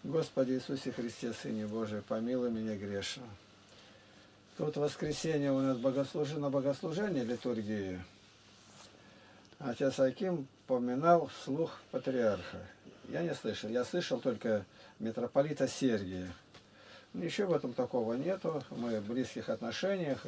Господи Иисусе Христе, Сыне Божий, помилуй меня грешного. Тут в воскресенье у нас на богослужении литургии. Отец Аким поминал вслух патриарха. Я не слышал. Я слышал только митрополита Сергия. Ничего в этом такого нету. Мы в близких отношениях.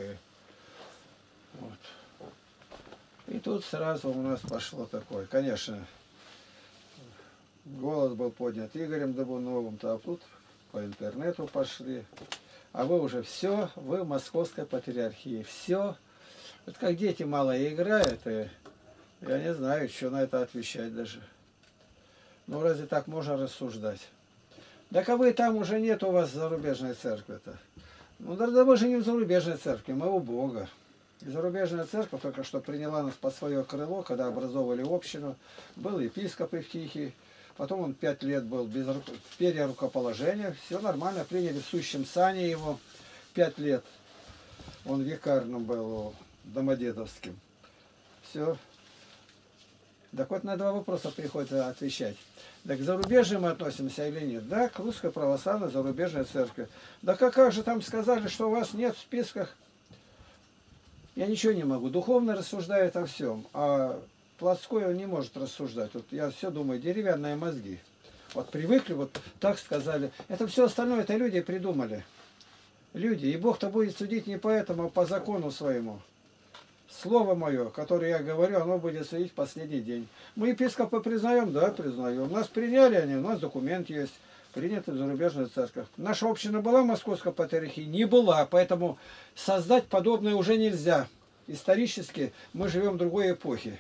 И тут сразу у нас пошло такое. Конечно, голос был поднят Игорем Добуновым, а тут по интернету пошли. А вы уже все, вы в Московской патриархии. Все. Вот как дети мало играют, и я не знаю, что на это отвечать даже. Ну, разве так можно рассуждать? Так а вы там уже нет у вас зарубежной церкви-то. Ну, да мы же не в зарубежной церкви, мы у Бога. И зарубежная церковь только что приняла нас под свое крыло, когда образовывали общину. Был епископ Евтихий. Потом он 5 лет был без перерукоположения. Все нормально, приняли в сущем сане его 5 лет. Он викарным был, домодедовским. Все. Так вот на два вопроса приходится отвечать. Так к зарубежью мы относимся или нет? Да, к русской православной зарубежной церкви. Да как же там сказали, что у вас нет в списках? Я ничего не могу. Духовно рассуждает о всем, а плотской он не может рассуждать. Вот я все думаю, деревянные мозги. Вот привыкли, вот так сказали. Это все остальное, это люди придумали. Люди. И Бог-то будет судить не по этому, а по закону своему. Слово мое, которое я говорю, оно будет судить в последний день. Мы епископа признаем? Да, признаем. Нас приняли они, у нас документ есть. Приняты в зарубежную церковь. Наша община была в Московской патриархии? Не была. Поэтому создать подобное уже нельзя. Исторически мы живем в другой эпохе.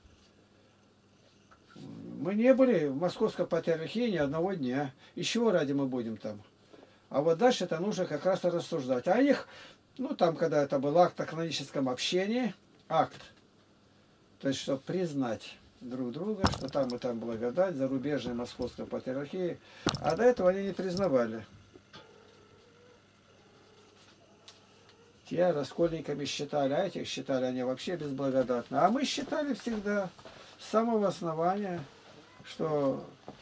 Мы не были в Московской патриархии ни одного дня. И чего ради мы будем там? А вот дальше это нужно как раз и рассуждать. А их, ну там, когда это был акт о каноническом общении, акт, то есть, чтобы признать друг друга, что там и там благодать, зарубежной Московской патриархии, а до этого они не признавали. Те раскольниками считали, а этих считали они вообще безблагодатны. А мы считали всегда с самого основания, что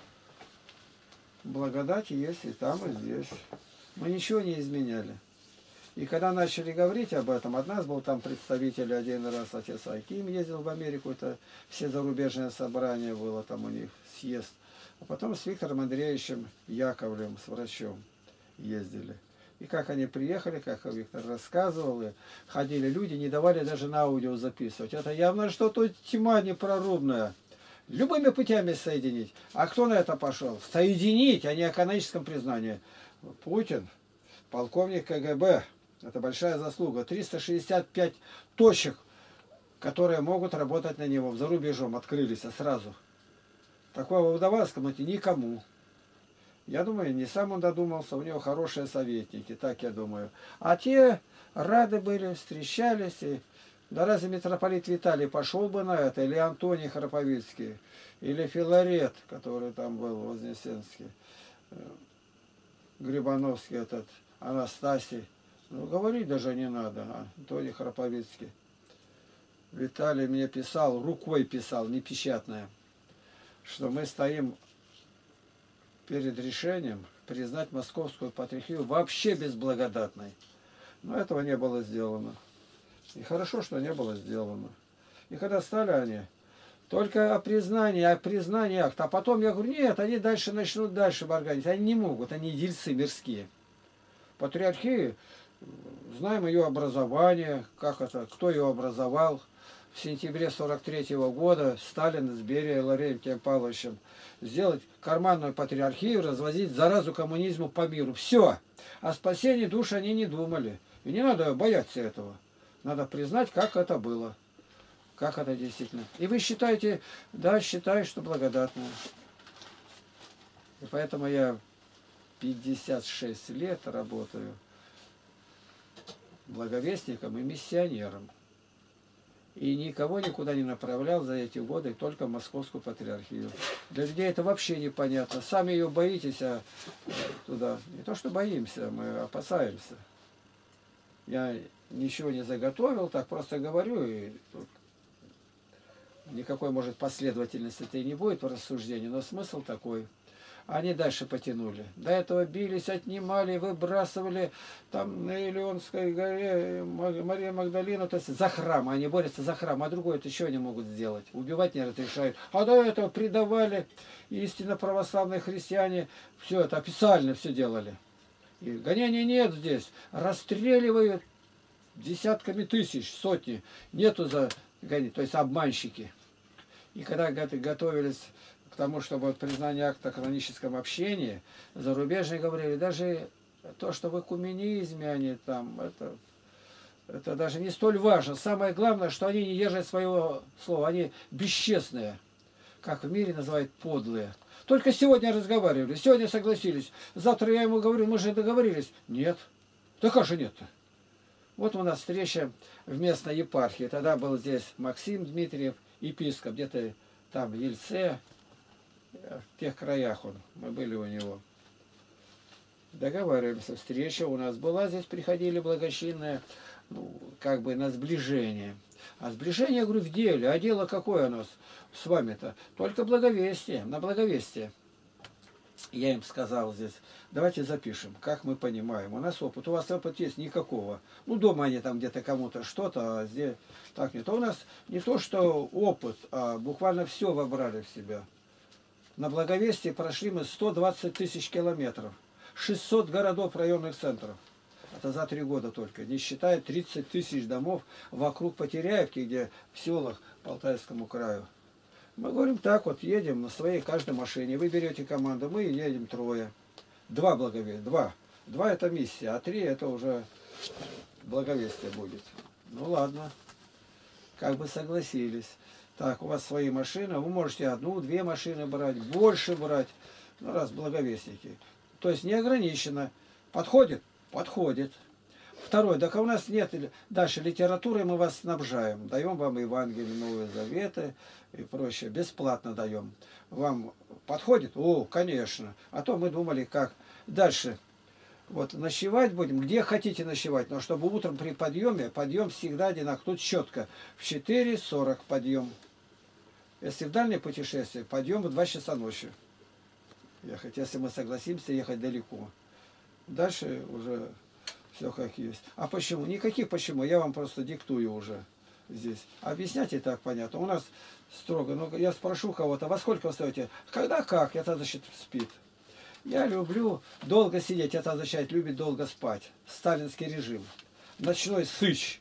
благодать есть и там, и здесь. Мы ничего не изменяли. И когда начали говорить об этом, от нас был там представитель один раз, отец Аким ездил в Америку, это все зарубежные собрания было, там у них съезд. А потом с Виктором Андреевичем Яковлем, с врачом ездили. И как они приехали, как Виктор рассказывал, и ходили люди, не давали даже на аудио записывать. Это явно что-то тьма непрорубная. Любыми путями соединить. А кто на это пошел? Соединить, а не о каноническом признании. Путин, полковник КГБ. Это большая заслуга. 365 точек, которые могут работать на него. За рубежом открылись сразу. Такого удавалось никому. Я думаю, не сам он додумался. У него хорошие советники, так я думаю. А те рады были, встречались. И... Да разве митрополит Виталий пошел бы на это? Или Антоний Храповицкий? Или Филарет, который там был, Вознесенский? Грибановский этот, Анастасий. Ну, говорить даже не надо, Антоний Храповицкий. Виталий мне писал, рукой писал, не печатная, что мы стоим перед решением признать Московскую патриархию вообще безблагодатной. Но этого не было сделано. И хорошо, что не было сделано. И когда стали они, только о признании акт. А потом я говорю, нет, они дальше начнут дальше барганить. Они не могут, они дельцы мирские. Патриархии, знаем ее образование, как это, кто ее образовал. В сентябре 43-го года Сталин с Берией Лаврентием Павловичем сделать карманную патриархию, развозить заразу коммунизму по миру. Все. О спасении душ они не думали. И не надо бояться этого. Надо признать, как это было. Как это действительно. И вы считаете, да, считаю, что благодатно. И поэтому я 56 лет работаю благовестником и миссионером. И никого никуда не направлял за эти годы, только в Московскую патриархию. Для людей это вообще непонятно. Сами ее боитесь, а туда... Не то, что боимся, мы опасаемся. Я ничего не заготовил, так просто говорю, и никакой, может, последовательности-то и не будет в рассуждении, но смысл такой. Они дальше потянули. До этого бились, отнимали, выбрасывали там на Илионской горе Мария Магдалина, то есть за храм. Они борются за храм, а другое это еще они могут сделать. Убивать не разрешают. А до этого предавали истинно православные христиане. Все это официально все делали. И гонений нет здесь. Расстреливают десятками тысяч, сотни. Нету за гонений, то есть обманщики. И когда готовились к тому, чтобы признание акта о каноническом общении, зарубежные говорили, даже то, что в экуменизме они там, это даже не столь важно. Самое главное, что они не держат своего слова, они бесчестные, как в мире называют подлые. Только сегодня разговаривали, сегодня согласились. Завтра я ему говорю, мы же договорились. Нет. Да как же нет-то? Вот у нас встреча в местной епархии. Тогда был здесь Максим Дмитриев, епископ, где-то там в Ельце, в тех краях мы были у него. Договариваемся, встреча у нас была, здесь приходили благочинные, ну, как бы на сближение. А сближение, я говорю, в деле. А дело какое у нас с вами-то? Только благовестие, на благовестие. Я им сказал здесь, давайте запишем, как мы понимаем. У нас опыт, у вас опыт есть никакого. Ну, дома они там где-то кому-то что-то, а здесь так нет. А у нас не то, что опыт, а буквально все вобрали в себя. На благовестии прошли мы 120 тысяч километров. 600 городов, районных центров. Это за 3 года только. Не считая 30 тысяч домов вокруг Потеряевки, где в селах по Алтайскому краю. Мы говорим так вот, едем на своей каждой машине. Вы берете команду, мы едем 3. 2 благовестия. 2. 2 это миссия, а 3 это уже благовестие будет. Ну ладно. Как бы согласились. Так, у вас свои машины, вы можете 1-2 машины брать, больше брать. Ну, раз благовестники. То есть не ограничено. Подходит? Подходит. Второе, так у нас нет дальше литературы, мы вас снабжаем. Даем вам Евангелие, Новые Заветы и прочее. Бесплатно даем. Вам подходит? О, конечно. А то мы думали, как. Дальше. Вот ночевать будем, где хотите ночевать, но чтобы утром при подъеме, подъем всегда одинаково. Тут четко. В 4:40 подъем. Если в дальнее путешествие, подъем в 2 часа ночи. Ехать, если мы согласимся ехать далеко. Дальше уже все как есть. А почему? Никаких почему. Я вам просто диктую уже здесь. Объяснять и так понятно. У нас строго. Ну, я спрошу кого-то, во сколько вы встаете? Когда как? Это значит спит. Я люблю долго сидеть. Это означает любит долго спать. Сталинский режим. Ночной сыч.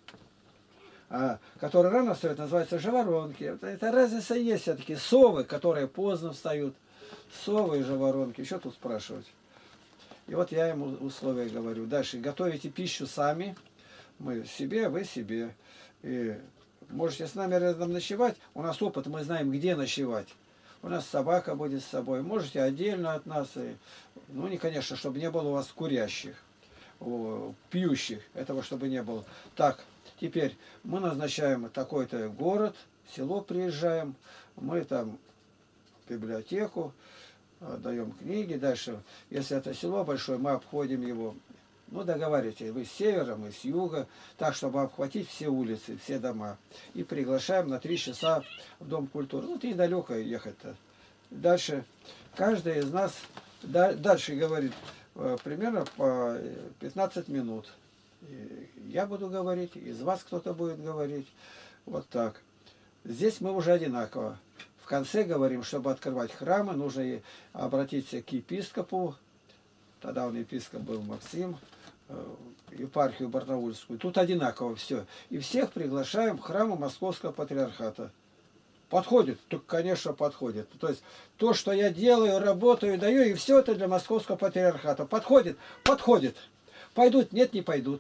Который рано встает, называется жаворонки. Это разница есть все-таки. Совы, которые поздно встают. Совы и жаворонки. Еще тут спрашивать. И вот я ему условия говорю. Дальше готовите пищу сами. Мы себе, вы себе. И можете с нами рядом ночевать. У нас опыт, мы знаем, где ночевать. У нас собака будет с собой. Можете отдельно от нас. И, ну, не, конечно, чтобы не было у вас курящих, пьющих. Этого чтобы не было. Так, теперь мы назначаем такой-то город, село приезжаем. Мы там в библиотеку. Даем книги. Дальше, если это село большое, мы обходим его. Ну, договаривайтесь, вы с севера, мы с юга, так, чтобы обхватить все улицы, все дома. И приглашаем на 3 часа в Дом культуры. Ну, недалеко ехать-то. Дальше, каждый из нас, дальше говорит, примерно по 15 минут. И я буду говорить, из вас кто-то будет говорить. Вот так. Здесь мы уже одинаково. В конце говорим, чтобы открывать храмы, нужно обратиться к епископу. Тогда он епископ был Максим, епархию Барнаульскую. Тут одинаково все. И всех приглашаем в храмы Московского патриархата. Подходит? Так, конечно, подходит. То есть то, что я делаю, работаю, даю, и все это для Московского патриархата. Подходит? Подходит. Пойдут? Нет, не пойдут.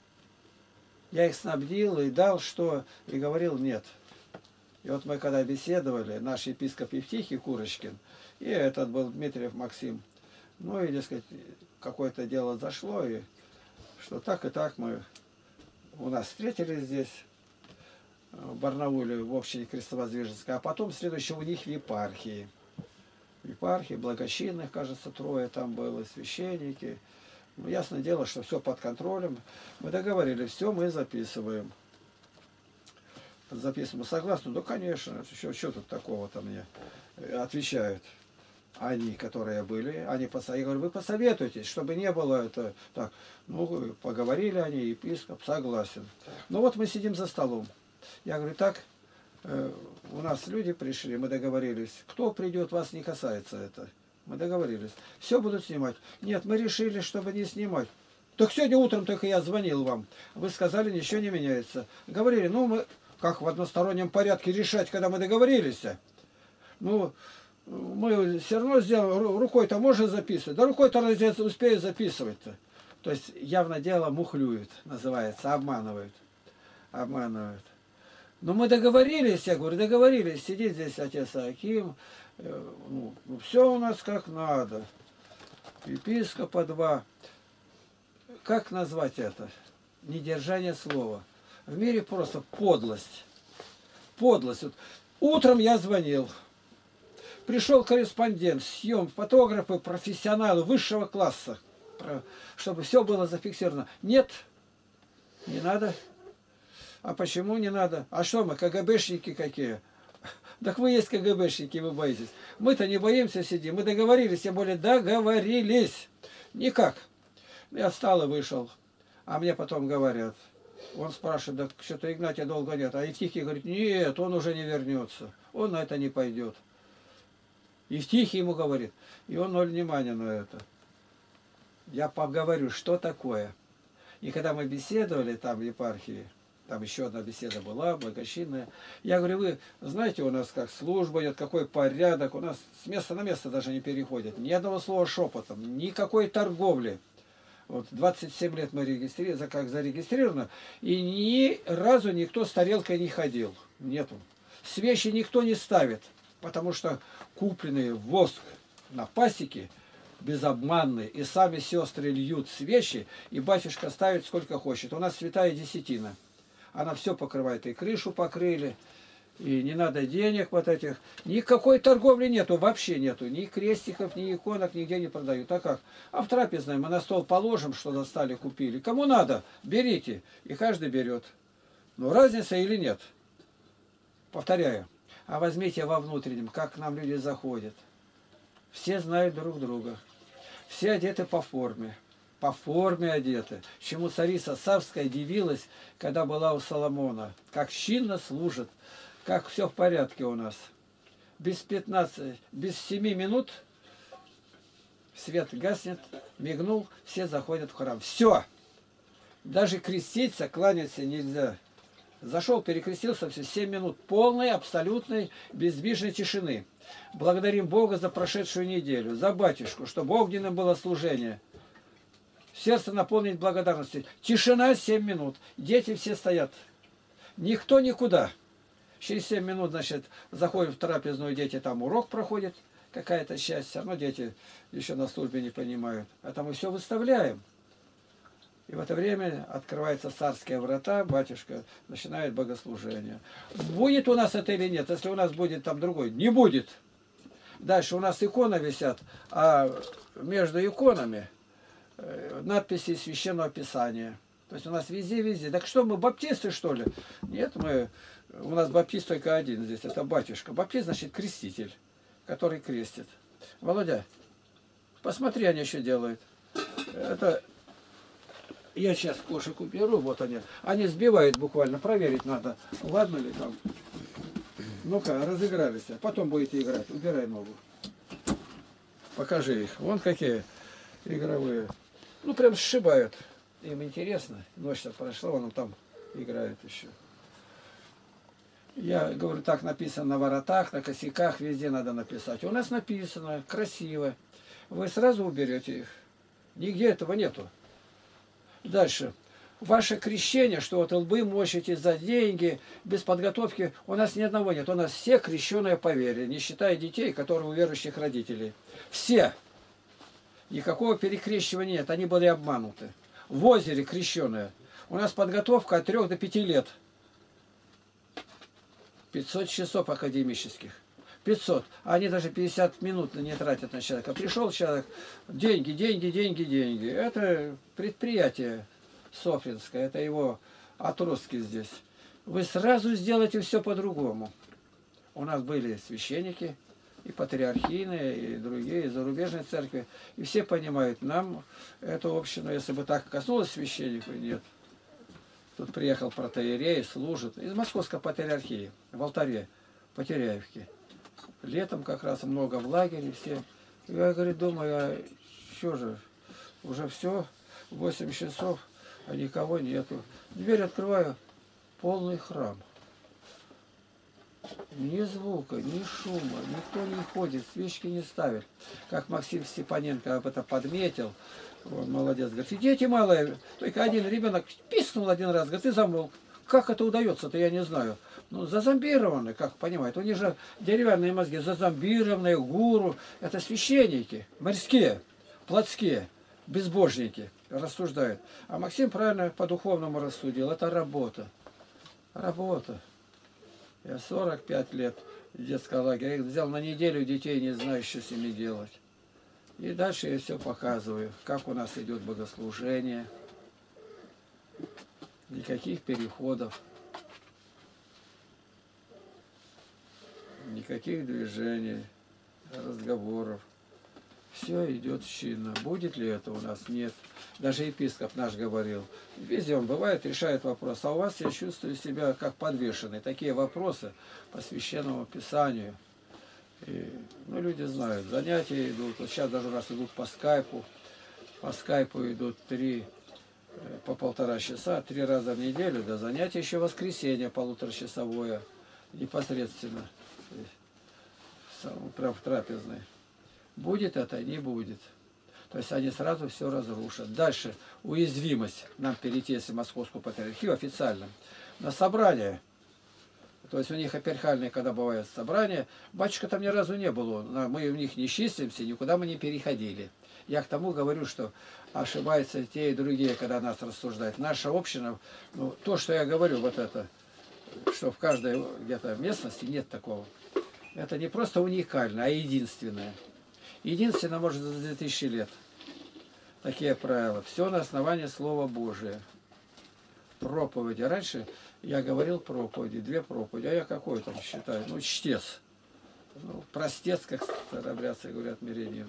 Я их снабдил и дал, что, и говорил нет. И вот мы когда беседовали, наш епископ Евтихий Курочкин, и этот был Дмитриев Максим, ну и, дескать, какое-то дело зашло, и что так и так мы у нас встретились здесь, в Барнауле, в общине Крестовоздвиженской, а потом следующее у них в епархии. В епархии, благочинных, кажется, 3 там было, священники. Ну, ясное дело, что все под контролем. Мы договорились, все мы записываем. Записываем. Согласны? Да, конечно. Что тут такого-то мне отвечают? они, которые были, я говорю, вы посоветуйтесь, чтобы не было это так. Ну, поговорили они, епископ согласен. Ну вот мы сидим за столом. Я говорю, так, у нас люди пришли, мы договорились. Кто придет, вас не касается это. Мы договорились. Все будут снимать. Нет, мы решили, чтобы не снимать. Так сегодня утром только я звонил вам. Вы сказали, ничего не меняется. Говорили, ну мы как в одностороннем порядке решать, когда мы договорились. Ну, мы все равно сделаем, рукой-то можно записывать. Да рукой-то успею записывать-то. То есть явно дело мухлюют, называется, обманывают. Обманывают. Но мы договорились, я говорю, договорились. Сидит здесь отец Аким. Ну, все у нас как надо. Епископа 2. Как назвать это? Недержание слова. В мире просто подлость. Подлость. Вот утром я звонил. Пришел корреспондент, фотографы, профессионалы высшего класса, чтобы все было зафиксировано. Нет, не надо. А почему не надо? А что мы, КГБшники какие? Так вы есть КГБшники, вы боитесь. Мы-то не боимся, сидим. Мы договорились, тем более договорились. Никак. Я встал и вышел. А мне потом говорят. Он спрашивает, да что-то Игнатия долго нет. А Евтихий говорит, нет, он уже не вернется. Он на это не пойдет. Евтихий ему говорит. И он ноль внимания на это. Я поговорю, что такое. И когда мы беседовали там в епархии, там еще одна беседа была, благочинная. Я говорю, вы знаете, у нас как служба идет, какой порядок. У нас с места на место даже не переходит. Ни одного слова шепотом, никакой торговли. Вот 27 лет мы как зарегистрировано, и ни разу никто с тарелкой не ходил. Нету. Свечи никто не ставит, потому что купленный воск на пасеке безобманный, и сами сестры льют свечи, и батюшка ставит сколько хочет. У нас святая десятина. Она все покрывает, и крышу покрыли, и не надо денег вот этих. Никакой торговли нету, вообще нету. Ни крестиков, ни иконок нигде не продают. А как? А в трапезной мы на стол положим, что достали, купили. Кому надо, берите. И каждый берет. Но разница или нет? Повторяю. А возьмите во внутреннем, как к нам люди заходят. Все знают друг друга. Все одеты по форме. По форме одеты. Чему царица Савская дивилась, когда была у Соломона. Как чинно служит. Как все в порядке у нас. Без 7 минут свет гаснет, мигнул, все заходят в храм. Все. Даже креститься, кланяться нельзя. Зашел, перекрестился, все 7 минут полной, абсолютной, бездвижной тишины. Благодарим Бога за прошедшую неделю, за батюшку, чтобы огненным было служение. Сердце наполнить благодарностью. Тишина 7 минут. Дети все стоят. Никто никуда. Через 7 минут, значит, заходят в трапезную, дети там урок проходят. Какая-то часть. Все равно дети еще на службе не понимают. Это мы все выставляем. И в это время открываются царские врата, батюшка начинает богослужение. Будет у нас это или нет? Если у нас будет там другой, не будет. Дальше у нас иконы висят, а между иконами надписи Священного Писания. То есть у нас везде. Так что мы, баптисты, что ли? Нет, у нас баптист только один здесь, это батюшка. Баптист, значит, креститель, который крестит. Володя, посмотри, они еще делают. Это... Я сейчас кошек уберу, вот они. Они сбивают буквально, проверить надо, ладно ли там. Ну-ка, разыгрались. Потом будете играть. Убирай ногу. Покажи их. Вон какие игровые. Ну, прям сшибают. Им интересно. Ночь-то прошла, вон там играют еще. Я говорю, так написано на воротах, на косяках, везде надо написать. У нас написано красиво. Вы сразу уберете их. Нигде этого нету. Дальше. Ваше крещение, что вот лбы мочите за деньги, без подготовки, у нас ни одного нет. У нас все крещеные по вере, не считая детей, которые у верующих родителей. Все. Никакого перекрещивания нет, они были обмануты. В озере крещеные. У нас подготовка от 3 до 5 лет. 500 часов академических. 500. А они даже 50 минут не тратят на человека. Пришел человек, деньги. Это предприятие Софьинское, это его отростки здесь. Вы сразу сделаете все по-другому. У нас были священники, и патриархийные, и другие, и зарубежные церкви. И все понимают, нам эту общину, если бы так коснулось священнику, нет. Тут приехал протоиерей, служит, из Московской патриархии, в алтаре Потеряевки. Летом как раз много в лагере все. Я, говорит, думаю, а что же, уже все, 8 часов, а никого нету. Дверь открываю, полный храм. Ни звука, ни шума, никто не ходит, свечки не ставит. Как Максим Степаненко об этом подметил, он молодец, говорит, и дети малые, только один ребенок пискнул один раз, говорит, и замолк. Как это удается-то, я не знаю. Ну, зазомбированы, как понимаете. У них же деревянные мозги, зазомбированные, гуру. Это священники, морские, плотские, безбожники рассуждают. А Максим правильно по-духовному рассудил. Это работа. Работа. Я 45 лет в детском лагере. Я взял на неделю детей, не знаю, что с ними делать. И дальше я все показываю, как у нас идет богослужение. Никаких переходов. Никаких движений, разговоров. Все идет чинно. Будет ли это у нас? Нет. Даже епископ наш говорил. Везде он бывает, решает вопрос. А у вас я чувствую себя как подвешенный. Такие вопросы по священному писанию. И, ну, люди знают, занятия идут. Вот сейчас даже у нас идут по скайпу. По скайпу идут по 1,5 часа, 3 раза в неделю. Да, занятия еще воскресенье полуторачасовое. Непосредственно. Прям в трапезной. Будет это, не будет. То есть они сразу все разрушат. Дальше уязвимость нам перейти, если Московскую патриархию официально, на собрание. То есть у них эпархиальные, когда бывают собрания, батюшка там ни разу не было. Мы в них не числимся, никуда мы не переходили. Я к тому говорю, что ошибаются те и другие, когда нас рассуждают. Наша община, ну, то, что я говорю, вот это, что в каждой где-то местности нет такого. Это не просто уникально, а единственное. Единственное, может, за 2000 лет. Такие правила. Все на основании Слова Божия. Проповеди. Раньше я говорил проповеди, 2 проповеди. А я какой там считаю? Ну, чтец. Ну, простец, как старобрядцы говорят, мирянин.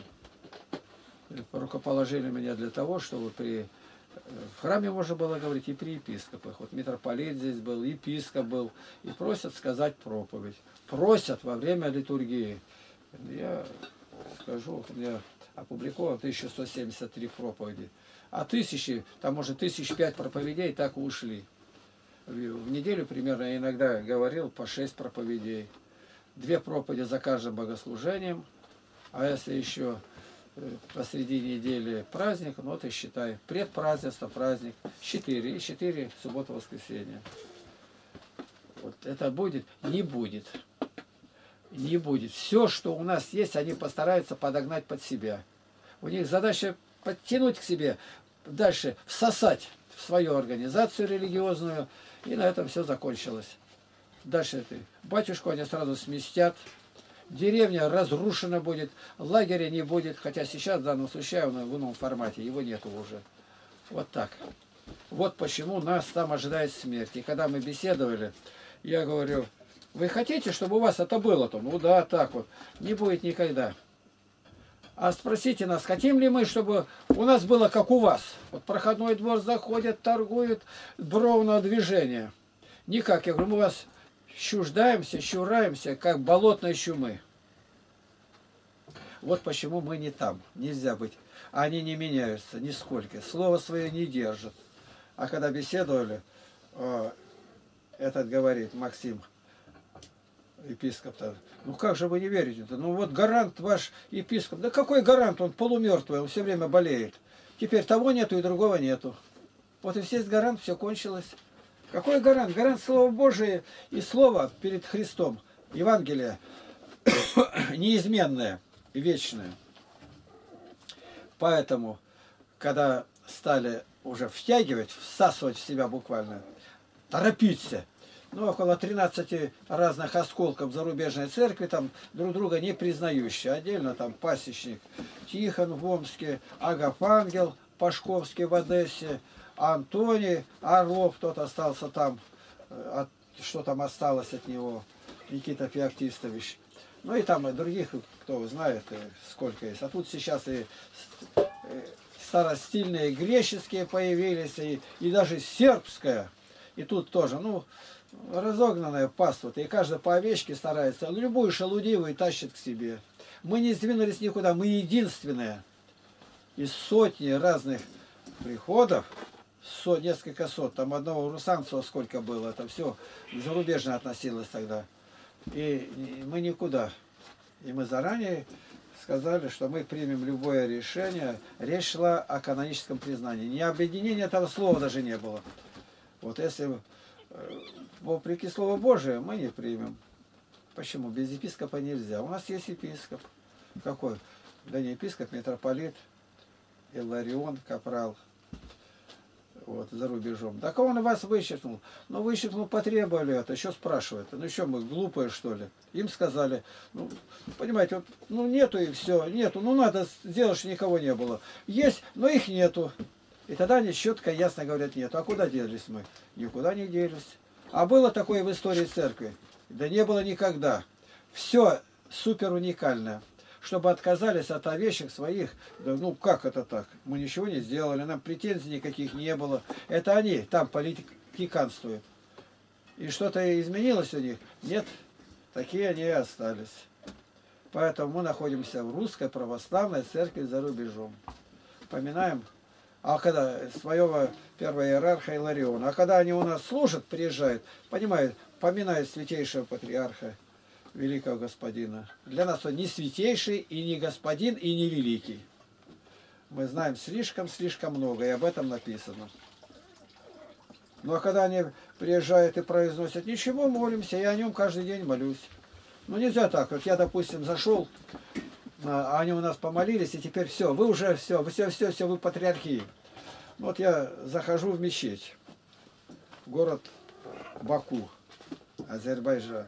Рукоположили меня для того, чтобы в храме можно было говорить и при епископах. Вот митрополит здесь был, епископ был. И просят сказать проповедь. Просят во время литургии. Я скажу, у меня опубликовано 1173 проповеди. А тысячи, там может 1005 проповедей так и ушли. В неделю примерно я иногда говорил по 6 проповедей. 2 проповеди за каждым богослужением. А если еще посреди недели праздник, ну ты считай, предпразднество, праздник, 4, и 4 суббота-воскресенье. Вот это будет? Не будет. Не будет. Все, что у нас есть, они постараются подогнать под себя. У них задача подтянуть к себе, дальше всосать в свою организацию религиозную, и на этом все закончилось. Дальше батюшку они сразу сместят, деревня разрушена будет, лагеря не будет, хотя сейчас в данном случае он в ином формате, его нету уже. Вот так. Вот почему нас там ожидает смерть. И когда мы беседовали, я говорю, вы хотите, чтобы у вас это было-то? Ну да, так вот. Не будет никогда. А спросите нас, хотим ли мы, чтобы у нас было как у вас? Вот проходной двор заходят, торгуют, бровное движение. Никак. Я говорю, мы вас щураемся, как болотной чумы. Вот почему мы не там. Нельзя быть. Они не меняются нисколько. Слово свое не держат. А когда беседовали, этот говорит, Максим, епископ-то, ну как же вы не верите-то? Ну вот гарант ваш епископ. Да какой гарант? Он полумертвый, он все время болеет. Теперь того нету и другого нету. Вот и все гарант, все кончилось. Какой гарант? Гарант Слова Божие и Слово перед Христом. Евангелие неизменное и вечное. Поэтому, когда стали уже втягивать, всасывать в себя буквально, торопиться, ну, около 13 разных осколков зарубежной церкви, там друг друга не признающие. Отдельно там пасечник Тихон в Омске, Агафангел Пашковский в Одессе, Антоний Орлов, тот остался там, что там осталось от него, Никита Феоктистович. Ну и там и других, кто знает, сколько есть. А тут сейчас и старостильные греческие появились, и даже сербская. И тут тоже, ну, разогнанная паства. И каждый по овечке старается, любую шелудивую тащит к себе. Мы не сдвинулись никуда, мы единственные. Из сотни разных приходов, несколько сот, там одного Русанцева сколько было, это все зарубежно относилось тогда. И мы никуда. И мы заранее сказали, что мы примем любое решение. Речь шла о каноническом признании. Ни объединения этого слова даже не было. Вот если вопреки Слову Божию, мы не примем. Почему? Без епископа нельзя. У нас есть епископ. Какой? Да не епископ, митрополит Илларион Капрал. Вот, за рубежом. Так он вас вычеркнул. Ну, вычеркнул, потребовали это. Еще спрашивают. Ну, что мы, глупые, что ли? Им сказали, ну, понимаете, вот, ну, нету и все, нету. Ну, надо сделать, что никого не было. Есть, но их нету. И тогда они четко, ясно говорят, нету. А куда делись мы? Никуда не делись. А было такое в истории церкви? Да не было никогда. Все супер уникальное. Чтобы отказались от овечек своих, да, ну как это так? Мы ничего не сделали, нам претензий никаких не было. Это они там политиканствуют. И что-то изменилось у них? Нет, такие они и остались. Поэтому мы находимся в русской православной церкви за рубежом. Поминаем, а когда своего первого иерарха Илариона, а когда они у нас служат, приезжают, понимают, поминают святейшего патриарха, великого господина. Для нас он не святейший, и не господин, и не великий. Мы знаем слишком много, и об этом написано. Ну а когда они приезжают и произносят, ничего, молимся, я о нем каждый день молюсь. Ну нельзя так, вот я, допустим, зашел, а они у нас помолились, и теперь все, вы уже все, вы патриархии. Вот я захожу в мечеть, город Баку, Азербайджан,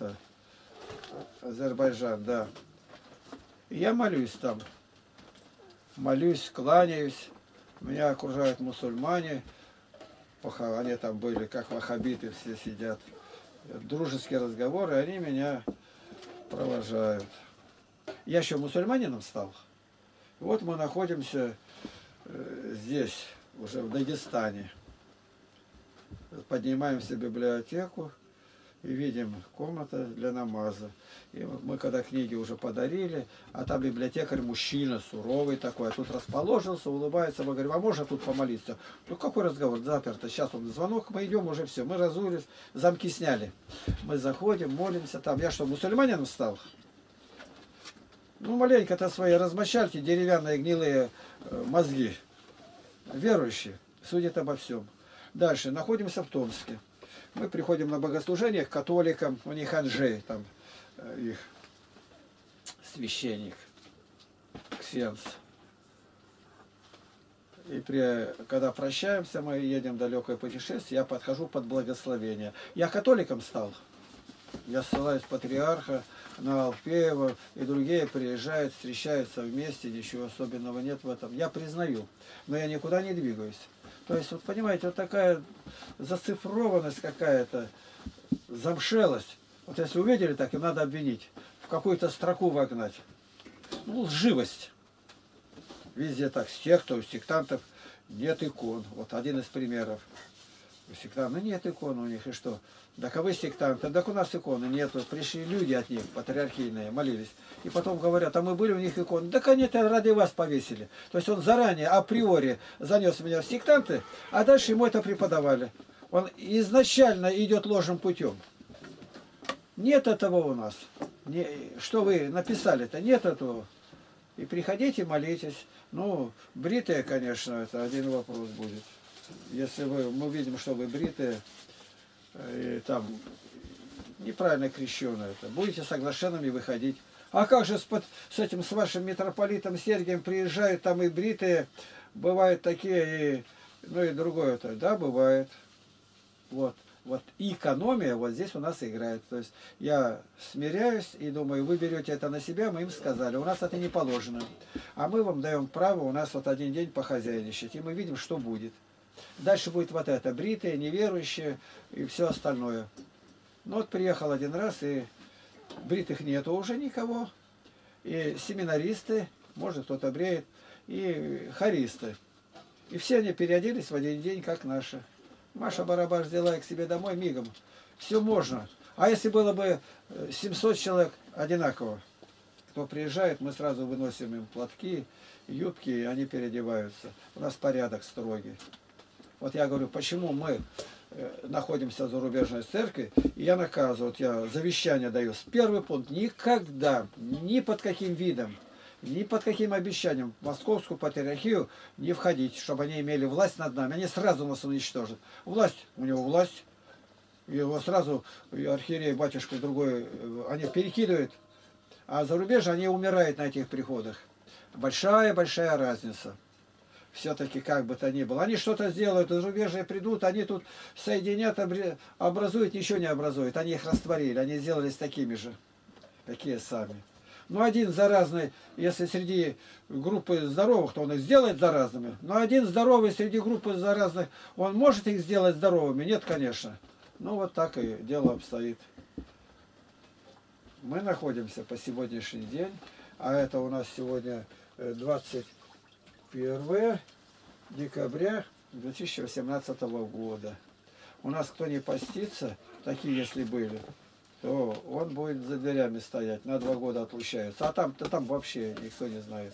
Азербайджан, да. И я молюсь там. Молюсь, кланяюсь. Меня окружают мусульмане. Они там были, как ваххабиты, все сидят. Дружеские разговоры, они меня провожают. Я еще мусульманином стал. Вот мы находимся здесь, уже в Дагестане. Поднимаемся в библиотеку. И видим, комната для намаза. И вот мы когда книги уже подарили, а там библиотекарь мужчина, суровый такой, а тут расположился, улыбается, мы говорим, а можно тут помолиться? Ну какой разговор, заперто, сейчас он звонок, мы идем, уже все, мы разулись, замки сняли. Мы заходим, молимся там. Я что, мусульманином стал? Ну маленько-то свои размочальки, деревянные гнилые мозги. Верующие, судят обо всем. Дальше, находимся в Томске. Мы приходим на богослужение к католикам, у них Анжей, там их священник, ксенз. И когда прощаемся, мы едем в далекое путешествие, я подхожу под благословение. Я католиком стал. Я ссылаюсь патриарха на Алфеева, и другие приезжают, встречаются вместе, ничего особенного нет в этом. Я признаю, но я никуда не двигаюсь. То есть, вот понимаете, вот такая зацифрованность какая-то, замшелость. Вот если увидели, так им надо обвинить, в какую-то строку вогнать. Ну, лживость. Везде так, у сектантов нет икон. Вот один из примеров. У сектантов нет икон у них, и что? Так а вы сектанты, так у нас иконы нету. Пришли люди от них, патриархийные, молились. И потом говорят, а мы были у них иконы. Так они это ради вас повесили. То есть он заранее, априори занес меня в сектанты, а дальше ему это преподавали. Он изначально идет ложным путем. Нет этого у нас. Что вы написали-то? Нет этого. И приходите, молитесь. Ну, бритые, конечно, это один вопрос будет. Если мы видим, что вы бритые, и там неправильно крещеные, это будете соглашенными выходить. А как же с вашим митрополитом Сергием приезжают там и бритые, бывают такие, ну и другое-то, да, бывает. Вот экономия вот здесь у нас играет. То есть я смиряюсь и думаю, вы берете это на себя, мы им сказали, у нас это не положено. А мы вам даем право, у нас вот один день похозяйничать, и мы видим, что будет. Дальше будет вот это, бритые, неверующие и все остальное. Ну вот приехал один раз, и бритых нету уже никого. И семинаристы, может кто-то бреет, и хористы. И все они переоделись в один день, как наши. Маша Барабаш взяла их к себе домой мигом. Все можно. А если было бы 700 человек одинаково, кто приезжает, мы сразу выносим им платки, юбки, и они переодеваются. У нас порядок строгий. Вот я говорю, почему мы находимся в зарубежной церкви, и я наказываю, вот я завещание даю. Первый пункт: никогда, ни под каким видом, ни под каким обещанием в Московскую патриархию не входить, чтобы они имели власть над нами. Они сразу нас уничтожат. Власть, у него власть, его сразу архиерей, батюшка другой, они перекидывают, а зарубежье они умирают на этих приходах. Большая-большая разница. Все-таки как бы то ни было. Они что-то сделают, зарубежные придут, они тут соединят, образуют, ничего не образуют. Они их растворили, они сделались такими же, такие сами. Но один заразный, если среди группы здоровых, то он их сделает заразными. Но один здоровый среди группы заразных, он может их сделать здоровыми? Нет, конечно. Ну вот так и дело обстоит. Мы находимся по сегодняшний день, а это у нас сегодня 21 декабря 2018 года. У нас кто не постится, такие если были, то он будет за дверями стоять, на 2 года отлучается. А там вообще никто не знает.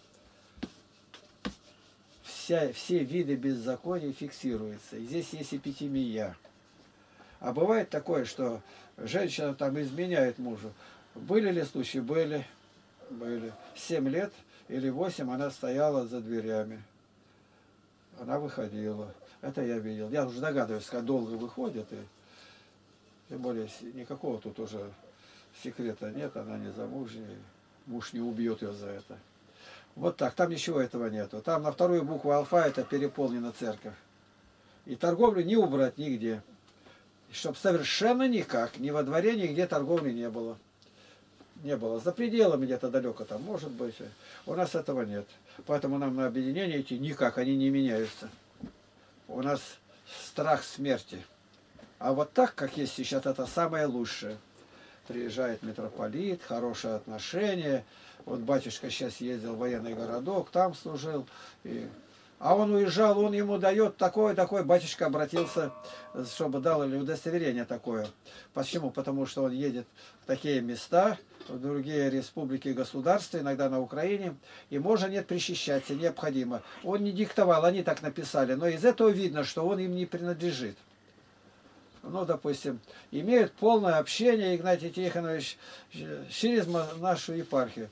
Все виды беззакония фиксируются. И здесь есть эпитемия. А бывает такое, что женщина там изменяет мужу. Были ли случаи? Были. 7 лет или 8 она стояла за дверями. Она выходила. Это я видел. Я уже догадываюсь, как долго выходит. И тем более никакого тут уже секрета нет. Она не замужняя. Муж не убьет ее за это. Вот так. Там ничего этого нету. Там на 2-ю букву алфавита переполнена церковь. И торговлю не убрать нигде. Чтобы совершенно никак, ни во дворе, нигде торговли не было. Не было. За пределами где-то далеко там, может быть. У нас этого нет. Поэтому нам на объединение идти никак, они не меняются. У нас страх смерти. А вот так, как есть сейчас, это самое лучшее. Приезжает митрополит, хорошие отношения. Вот батюшка сейчас ездил в военный городок, там служил. А он уезжал, он ему дает такое, батюшка обратился, чтобы дал удостоверение такое. Почему? Потому что он едет в такие места, в другие республики и государства, иногда на Украине, и можно нет причащаться, необходимо. Он не диктовал, они так написали, но из этого видно, что он им не принадлежит. Ну, допустим, имеют полное общение, Игнатий Тихонович, через нашу епархию.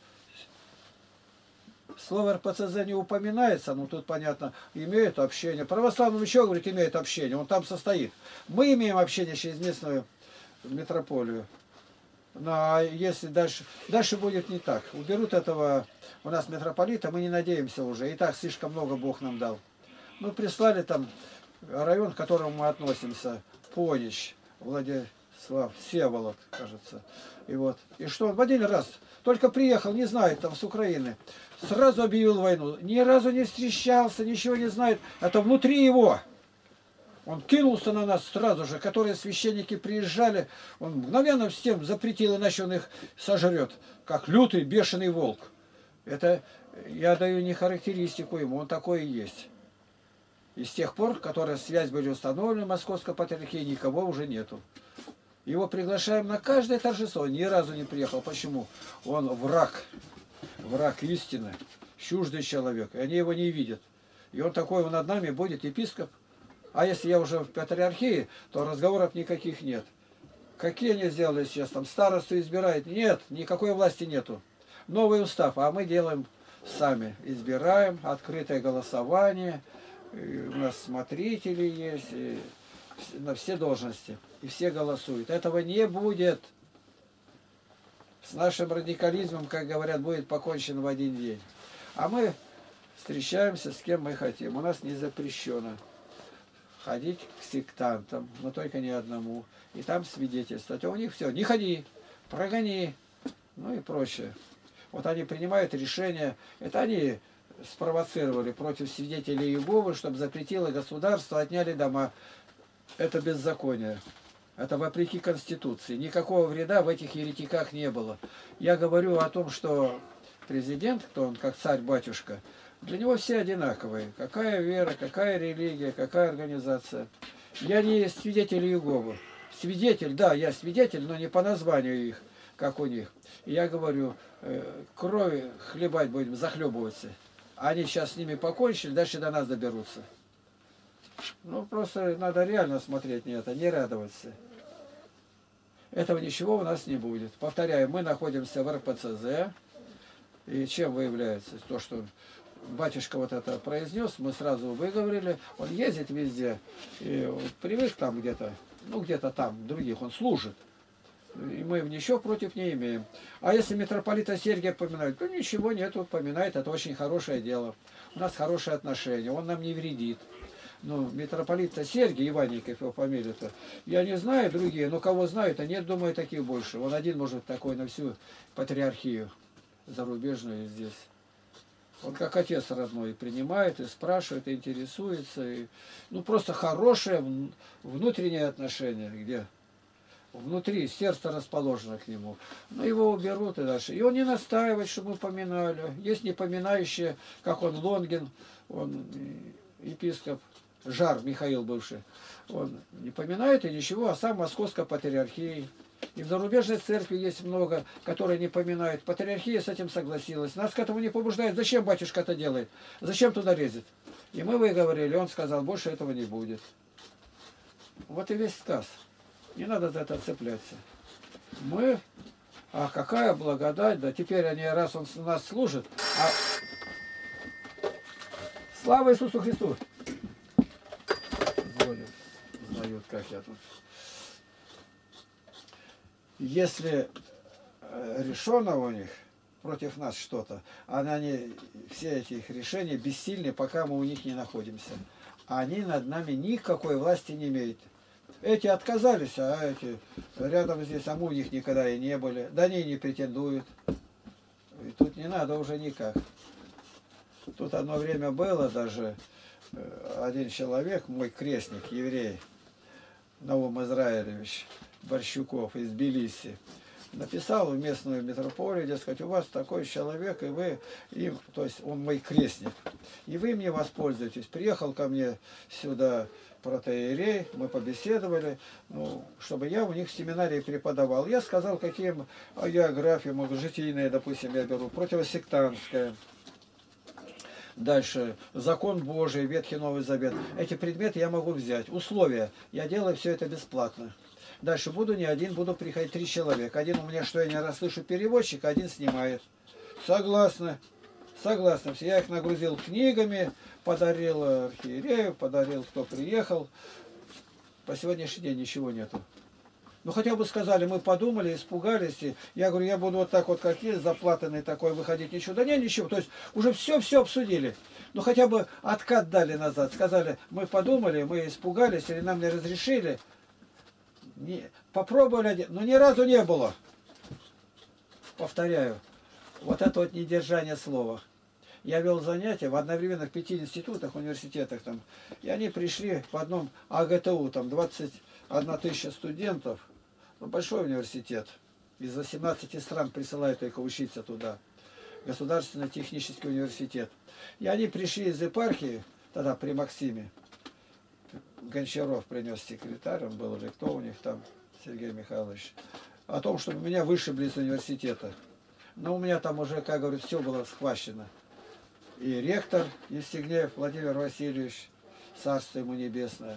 Слово РПЦЗ не упоминается, но тут понятно, имеют общение. Православный еще, говорит, имеет общение, он там состоит. Мы имеем общение через местную митрополию. Но если дальше будет не так. Уберут этого у нас митрополита, мы не надеемся уже. И так слишком много Бог нам дал. Ну, прислали там район, к которому мы относимся, Понич, Владислав, Всеволод, кажется. И вот. И что он в один раз только приехал, не знает, там с Украины, сразу объявил войну. Ни разу не встречался, ничего не знает. Это внутри его. Он кинулся на нас сразу же, которые священники приезжали. Он мгновенно всем запретил, иначе он их сожрет, как лютый бешеный волк. Это я даю не характеристику ему, он такой и есть. И с тех пор, которые связь были установлены в Московской патриархии, никого уже нету. Его приглашаем на каждое торжество. Ни разу не приехал. Почему? Он враг. Враг истины. Чуждый человек. И они его не видят. И он такой, он над нами будет епископ. А если я уже в патриархии, то разговоров никаких нет. Какие они сделали сейчас? Там старосту избирают? Нет, никакой власти нету. Новый устав. А мы делаем сами. Избираем. Открытое голосование. И у нас смотрители есть. На все должности. И все голосуют. Этого не будет. С нашим радикализмом, как говорят, будет покончено в один день. А мы встречаемся с кем мы хотим. У нас не запрещено ходить к сектантам, но только не одному. И там свидетельствовать. А у них все. Не ходи, прогони. Ну и прочее. Вот они принимают решение. Это они спровоцировали против свидетелей Иеговы, чтобы запретило государство, отняли дома. Это беззаконие. Это вопреки Конституции. Никакого вреда в этих еретиках не было. Я говорю о том, что президент, кто он, как царь-батюшка, для него все одинаковые. Какая вера, какая религия, какая организация. Я не свидетель Иеговы. Свидетель, да, я свидетель, но не по названию их, как у них. И я говорю, крови хлебать будем, захлебываться. Они сейчас с ними покончили, дальше до нас доберутся. Ну, просто надо реально смотреть на это, не радоваться. Этого ничего у нас не будет. Повторяю, мы находимся в РПЦЗ. И чем выявляется? То, что батюшка вот это произнес, мы сразу выговорили. Он ездит везде. И вот привык там где-то, ну где-то там, других, он служит. И мы ничего против не имеем. А если митрополита Сергия поминают, то ничего нету, поминает, это очень хорошее дело. У нас хорошие отношения, он нам не вредит. Ну, митрополита Сергий, Иванников его фамилия-то, я не знаю другие, но кого знаю, то нет, думаю, таких больше. Он один может такой на всю патриархию зарубежную здесь. Он как отец родной принимает и спрашивает, и интересуется. И, ну, просто хорошее внутреннее отношение, где внутри сердце расположено к нему. Но его уберут и дальше. И он не настаивает, чтобы мы поминали. Есть непоминающие, как он Лонгин, он епископ, Жар Михаил бывший. Он не поминает и ничего, а сам Московской патриархии. И в зарубежной церкви есть много, которые не поминают. Патриархия с этим согласилась. Нас к этому не побуждает. Зачем батюшка это делает? Зачем туда лезет? И мы выговорили, он сказал, больше этого не будет. Вот и весь сказ. Не надо за это цепляться. Мы, а какая благодать, да теперь они, раз он нас служит, слава Иисусу Христу! Знают, как я тут. Если решено у них против нас что-то, они, все эти их решения бессильны, пока мы у них не находимся. Они над нами никакой власти не имеют. Эти отказались, а эти рядом здесь, а мы у них никогда и не были. Да они не претендуют. И тут не надо уже никак. Тут одно время было даже один человек, мой крестник, еврей, Наум Израилевич Борщуков из Тбилиси, написал в местную митрополию, дескать, у вас такой человек, и вы им, то есть он мой крестник, и вы мне воспользуетесь. Приехал ко мне сюда протоиерей, мы побеседовали, ну, чтобы я у них в семинарии преподавал. Я сказал, какие географии, житийные, допустим, я беру, противосектантская. Дальше, закон Божий, Ветхий Новый Завет. Эти предметы я могу взять. Условия. Я делаю все это бесплатно. Дальше буду не один, буду приходить 3 человека. Один у меня, что я не расслышу, переводчик, один снимает. Согласны. Согласны. Я их нагрузил книгами, подарил архиерею, подарил, кто приехал. По сегодняшний день ничего нету. Ну хотя бы сказали, мы подумали, испугались. И я говорю, я буду вот так вот, как есть, заплатанный такой, выходить ничего. Да нет, ничего. То есть уже все обсудили. Ну хотя бы откат дали назад. Сказали, мы подумали, мы испугались, или нам не разрешили. Попробовали, но ни разу не было. Повторяю, вот это вот недержание слова. Я вел занятия в одновременно в 5 институтах, университетах там. И они пришли в одном АГТУ, там 21 тысяча студентов. Ну, большой университет. Из 18 стран присылают только учиться туда. Государственный технический университет. И они пришли из епархии, тогда при Максиме. Гончаров принес секретарь, он был или кто у них там, Сергей Михайлович, о том, чтобы меня вышибли из университета. Но у меня там уже, как говорят, все было схвачено. И ректор Евстигнеев Владимир Васильевич, царство ему небесное,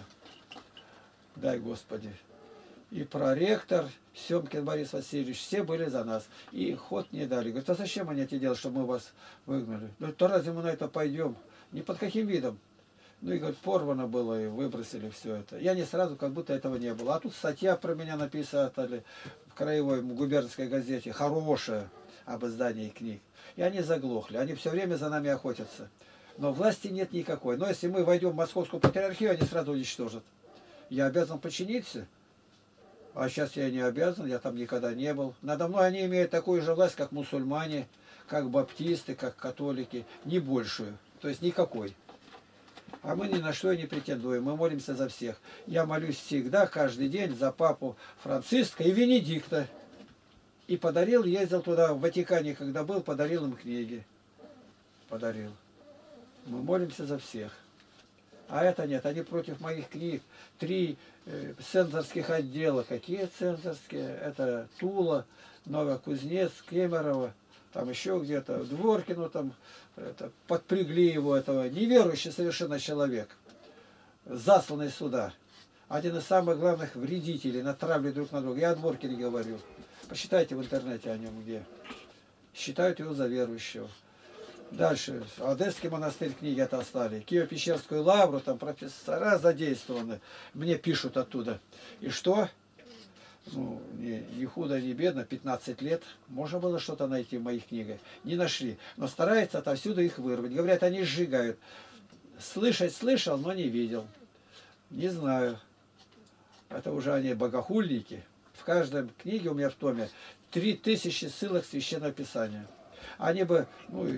дай Господи. И проректор Семкин Борис Васильевич, все были за нас. И ход не дали. Говорит, а зачем они это делают, чтобы мы вас выгнали? Ну, то разве мы на это пойдем? Ни под каким видом. Ну и, говорит, порвано было, и выбросили все это. Я не сразу, как будто этого не было. А тут статья про меня написана в краевой губернской газете, хорошая, об издании книг. И они заглохли. Они все время за нами охотятся. Но власти нет никакой. Но если мы войдем в Московскую патриархию, они сразу уничтожат. Я обязан подчиниться. А сейчас я не обязан, я там никогда не был. Надо мной они имеют такую же власть, как мусульмане, как баптисты, как католики. Не большую. То есть никакой. А мы ни на что не претендуем, мы молимся за всех. Я молюсь всегда, каждый день за папу Франциска и Венедикта. И подарил, ездил туда, в Ватикане, когда был, подарил им книги. Подарил. Мы молимся за всех. А это нет, они против моих книг. 3 цензорских отдела. Какие цензорские? Это Тула, Новокузнецк, Кемерово, там еще где-то, Дворкину там, это, подпрягли его, этого неверующий совершенно человек, засланный сюда. Один из самых главных вредителей, натравли друг на друга. Я о Дворкине говорю. Почитайте в интернете о нем где. Считают его за верующего. Дальше. Одесский монастырь книги отослали. Киево-Печерскую лавру, там профессора задействованы. Мне пишут оттуда. И что? Ну, не худо, не бедно, 15 лет. Можно было что-то найти в моих книгах. Не нашли. Но стараются отовсюду их вырвать. Говорят, они сжигают. Слышать слышал, но не видел. Не знаю. Это уже они богохульники. В каждой книге у меня в томе 3000 ссылок Священного Писания. Они бы,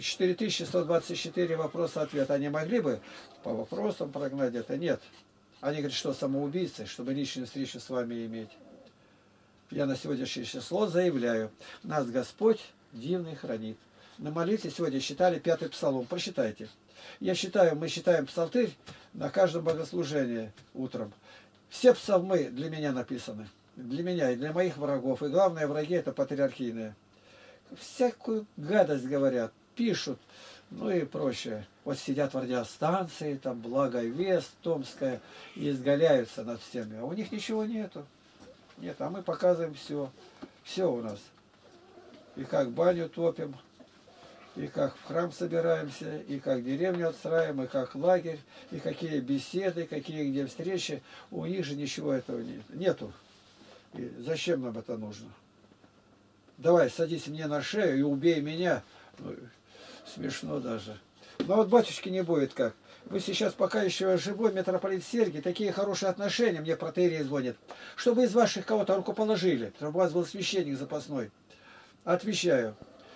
4124 вопроса-ответа, они могли бы по вопросам прогнать это? Нет. Они говорят, что самоубийцы, чтобы личную встречу с вами иметь. Я на сегодняшнее число заявляю, нас Господь дивный хранит. На молитве сегодня считали 5-й псалом. Прочитайте. Мы считаем псалтырь на каждом богослужении утром. Все псалмы для меня написаны. Для меня и для моих врагов. И главные враги это патриархийные. Всякую гадость говорят, пишут, ну и прочее. Вот сидят в радиостанции, там Благовест, Томская, и изгаляются над всеми. А у них ничего нету. Нет, а мы показываем все. Все у нас. И как баню топим, и как в храм собираемся, и как деревню отстраиваем, и как лагерь, и какие беседы, какие где встречи. У них же ничего этого нету. И зачем нам это нужно? Давай, садись мне на шею и убей меня. Ну, смешно даже. Но вот батюшки не будет как. Вы сейчас, пока еще живой митрополит Сергий, такие хорошие отношения, мне протоиерей звонит, чтобы из ваших кого-то рукоположили, чтобы у вас был священник запасной. Отвечаю,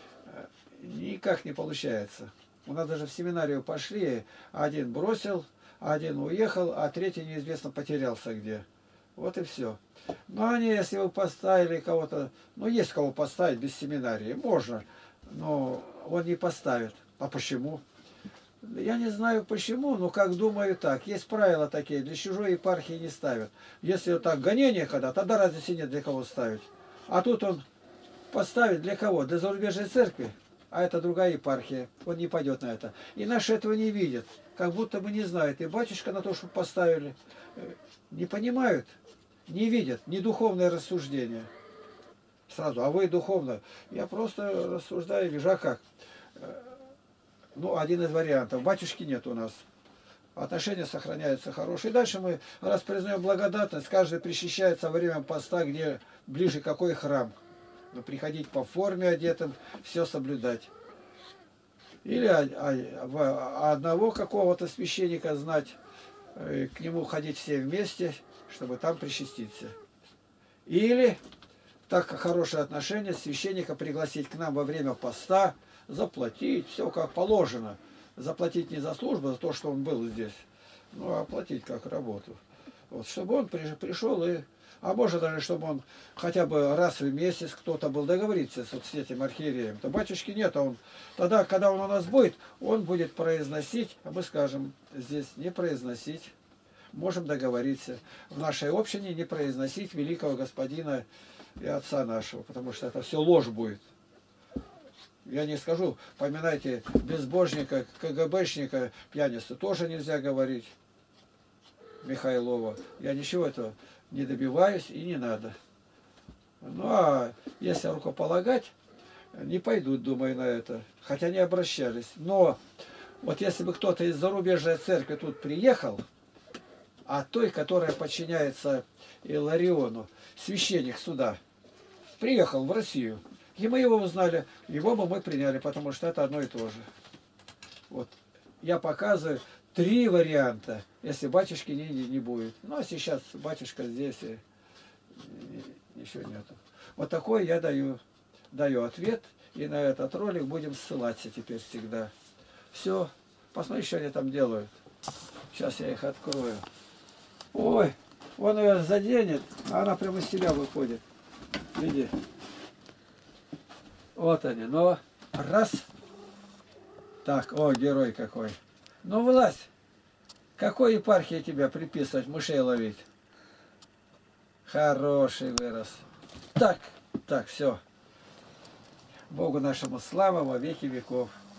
никак не получается. У нас даже в семинарию пошли, один бросил, один уехал, а третий неизвестно потерялся где. Вот и все. Но они, если вы поставили кого-то, есть кого поставить без семинарии, можно, но он не поставит. А почему? Я не знаю почему, но как думаю так. Есть правила такие, для чужой епархии не ставят. Если вот так гонение когда, тогда разницы нет для кого ставить. А тут он поставит для кого? Для зарубежной церкви. А это другая епархия. Он не пойдет на это. И наши этого не видят. Как будто бы не знают. И батюшка на то, что поставили. Не понимают. Не видят, не духовное рассуждение. Сразу, а вы духовно. Я просто рассуждаю, вижу, а как? Один из вариантов. Батюшки нет у нас. Отношения сохраняются хорошие. И дальше мы, раз признаем благодатность, каждый причащается во время поста, где ближе какой храм. Но приходить по форме одетым, все соблюдать. Или одного какого-то священника знать, к нему ходить все вместе, чтобы там причаститься. Или, так как хорошие отношения, священника пригласить к нам во время поста, заплатить, все как положено. Заплатить не за службу, а за то, что он был здесь, а платить как работу. Вот, чтобы он пришел и... А может даже, чтобы он хотя бы раз в месяц кто-то был, договориться с этим архиереем. То батюшки нет, а он тогда, когда он у нас будет, он будет произносить, а мы скажем, здесь не произносить. Можем договориться. В нашей общине не произносить великого господина и отца нашего, потому что это все ложь будет. Я не скажу, поминайте безбожника, КГБшника, пьяницу, тоже нельзя говорить. Михайлова. Я ничего этого не добиваюсь и не надо. А если рукополагать, не пойдут, думаю, на это. Хотя не обращались. Но вот если бы кто-то из зарубежной церкви тут приехал, а той, которая подчиняется Илариону, священник суда, приехал в Россию, и мы его узнали, его бы мы приняли, потому что это одно и то же. Вот. Я показываю 3 варианта, если батюшки не будет. А сейчас батюшка здесь, и еще нету. Вот такой я даю ответ, и на этот ролик будем ссылаться теперь всегда. Все, посмотри, что они там делают. Сейчас Сейчас я их открою. Ой, он ее заденет, а она прямо из себя выходит. Види? Вот они, но раз. Так, о, герой какой. Ну, влазь. Какой епархии тебя приписывать, мышей ловить? Хороший вырос. Так, так, все. Богу нашему слава во веки веков.